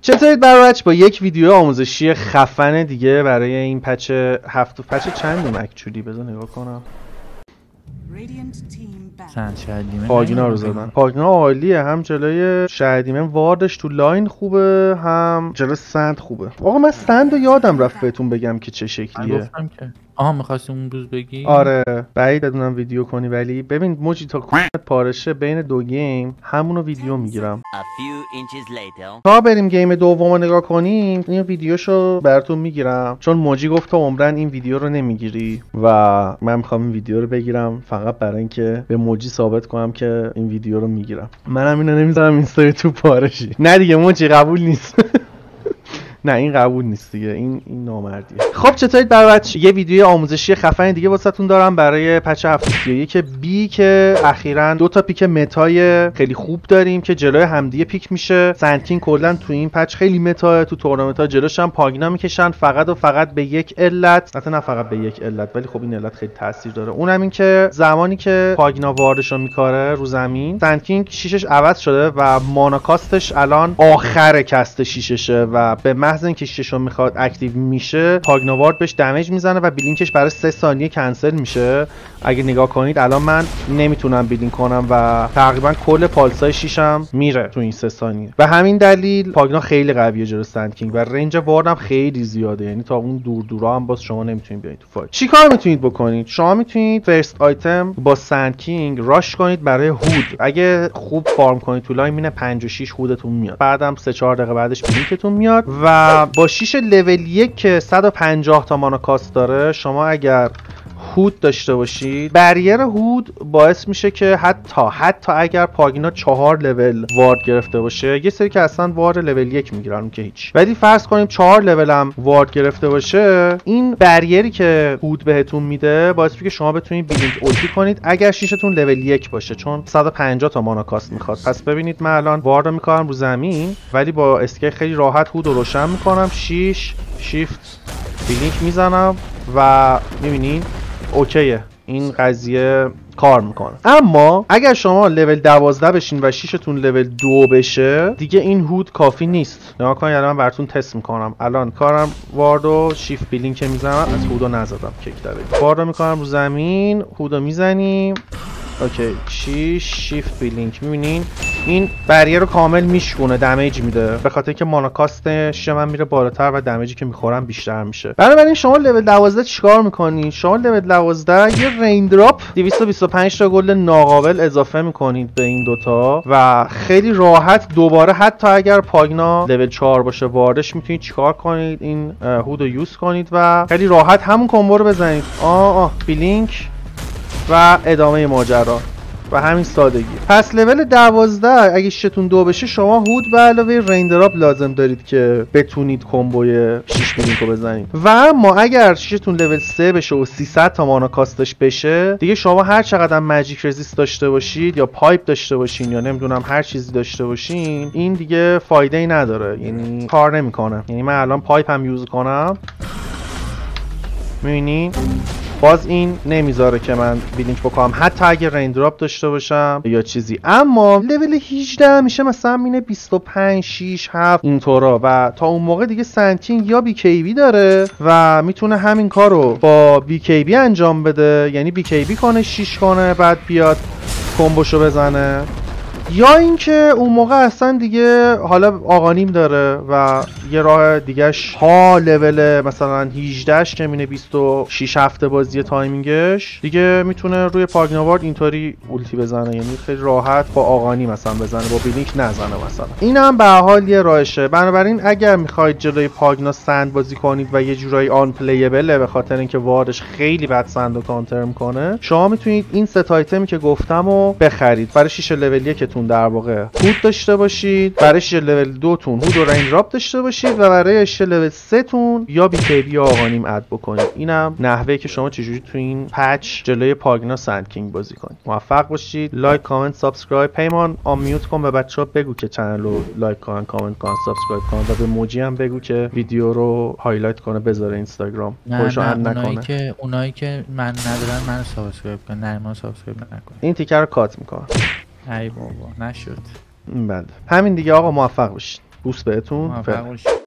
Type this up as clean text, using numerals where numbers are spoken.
چطورید بچه؟ با یک ویدیو آموزشی خفن دیگه برای این پچ پچ چندیم اکچولی بذار نگاه کنم. پاگینا رو زدن. پاگینا عالیه، هم جلوی شهدیمه واردش تو لاین خوبه، هم جلوی سند خوبه. آقا من سند رو یادم رفت بهتون بگم که چه شکلیه. آها می‌خواستی اون روز بگی؟ آره بعید بدونم ویدیو کنی، ولی ببین موجی تا پارشه بین دو گیم همونو ویدیو میگیرم. تا بریم گیم دومو نگاه کنیم این ویدیوشو براتون میگیرم، چون موجی گفت تو عمرن این ویدیو رو نمیگیری و من میخوام این ویدیو رو بگیرم فقط برای اینکه به موجی ثابت کنم که این ویدیو رو میگیرم. منم اینو نمیذارم اینستا تو پارشی. نه دیگه موجی قبول نیست. نه این قبول نیست دیگه، این نامردیه. خب چطورید بچه؟ یه ویدیو آموزشی خفن دیگه واسهتون دارم برای پچ 731 بی که اخیراً دو تا پیک متای خیلی خوب داریم که جلوی همدیگه پیک میشه. سندکینگ کلا تو این پچ خیلی متا، تو تورنمنت‌ها جلوش هم پاگینا میکشن فقط و فقط به یک علت، البته نه فقط به یک علت ولی خب این علت خیلی تاثیر داره، اونم این که زمانی که پاگینا واردشو میکاره رو زمین سندکینگ شیشش عوض شده و ماناکاستش الان آخر کست شیششه و به محض اینکه شیشو میخواد اکتیو میشه پاگینا وارد بهش دمیج میزنه و بلینکش برای 3 ثانیه کنسل میشه. اگه نگاه کنید الان من نمیتونم بلینک کنم و تقریبا کل پالسای شیشم میره تو این 3 ثانیه. و همین دلیل پاگینا خیلی قویه جلو سندکینگ و رنج واردم خیلی زیاده، یعنی تا اون دورا هم باز شما نمیتونید بیاید تو فایت. چیکار میتونید بکنید؟ شما میتونید فرست آیتم با سندکینگ راش کنید برای هود. اگه خوب فارم کنید تو لاین مینه 5 و 6 هودتون میاد، بعدم 3 4 دقیقه بعدش بلینکتون میاد. و با شیش لول 1 که 150 تا مانا کاست داره، شما اگر هود داشته باشید بریر هود باعث میشه که حتی اگر پاگینا 4 لول وارد گرفته باشه، یه سری که اصلا وارد لول 1 میگیرن که هیچ، ولی فرض کنیم 4 لول هم وارد گرفته باشه، این بریری که هود بهتون میده باعث میشه که شما بتونید بلینک اولتی کنید اگر شیشتون لول 1 باشه، چون 150 تا مانا کاست میخواد. پس ببینید من الان وارد میکنم رو زمین ولی با اسکی خیلی راحت هود رو روشن میکنم، 6 شیفت بلینک میزنم و میبینید اوکیه این قضیه کار میکنه. اما اگر شما لول 12 بشین و شیشتون لول 2 بشه دیگه این هود کافی نیست. نگاه کنید الان من براتون تست میکنم، الان کارم واردو شیفت بلینک میزنم، از هودو نزدم کیک داره، واردو میکنم رو زمین، هودو میزنیم اوکی 6 شیفت بلینک، میبینین این بریر رو کامل میشکونه، دمیج میده، به خاطر اینکه ماناکاست شیش من میره بالاتر و دمیجی که میخورم بیشتر میشه. بنابراین شما لول 12 چیکار میکنین؟ شما لول 12 یه ریندراپ 225 تا گل ناقابل اضافه میکنید به این دوتا و خیلی راحت دوباره حتی اگر پاگینا لول 4 باشه واردش میتونید چیکار کنید؟ این هود رو یوز کنید و خیلی راحت همون کمبو رو بزنید. بلینک و ادامه ماجرا و همین سادگی. پس لول 12 اگه شیشتون 2 بشه شما هود به علاوه ریندراپ لازم دارید که بتونید کمبوی 6 بلینک رو بزنید. و اما اگر شیشتون لول 3 بشه و 300 تا مانا کاستش بشه دیگه شما هر چقدر ماجیک رزیست داشته باشید یا پایپ داشته باشین یا نمیدونم هر چیزی داشته باشین این دیگه فایده ای نداره، یعنی کار نمیکنه. یعنی من الان پایپ هم یوز کنم میبینین باز این نمیذاره که من بلینک بکنم حتی اگه ریندراپ داشته باشم یا چیزی. اما لول 18 میشه مثلا مینه 25 6 7 اینطورا و تا اون موقع دیگه سندکینگ یا بی کی بی داره و میتونه همین کارو با بی کی بی انجام بده، یعنی بی کی بی کنه 6 کنه بعد بیاد کمبوشو بزنه، یا اینکه اون موقع اصلا دیگه حالا آقانیم داره و یه راه دیگهش ها لول مثلا 18 که مینه 26 هفته بازی تایمینگش دیگه میتونه روی پاگینا وارد اینطوری اولتی بزنه، یعنی خیلی راحت با آقانی مثلا بزنه با بلینک نزنه مثلا. این هم به هر حال یه راهشه. بنابراین اگر میخواید جلوی پاگینا سند بازی کنید و یه جورایی آن پلیبله به خاطر اینکه واردش خیلی بد سند رو کانتر میکنه، شما میتونید این ست آیتمی که گفتم رو بخرید. برای 6 لول 1 تون در واقع هود داشته باشید، برای 6 لول 2 تون هود و ریندراپ داشته باشید و برای 6 لول 3 تون یا بی کی بی یا آقانیم اد بکنید. اینم نحوهی که شما چجوری تو این پچ جلوی پاگینا سندکینگ بازی کنید. موفق باشید. لایک کامنت سابسکرایب. پیمان آمیوت کن، به بچه‌ها بگو که چنل رو لایک کنن، کامنت کنن، سابسکرایب کنن و به موجی هم بگو که ویدیو رو هایلایت کنه بذاره اینستاگرام. خودشو اد نکنه. اونایی که من ندارن منو سابسکرایب کنن، نه منو سابسکرایب نکنن. این تیکر رو کات میکنم. ای بابا نشد. بله همین دیگه آقا، موفق باشید. بوست بهتون. موفق باشید.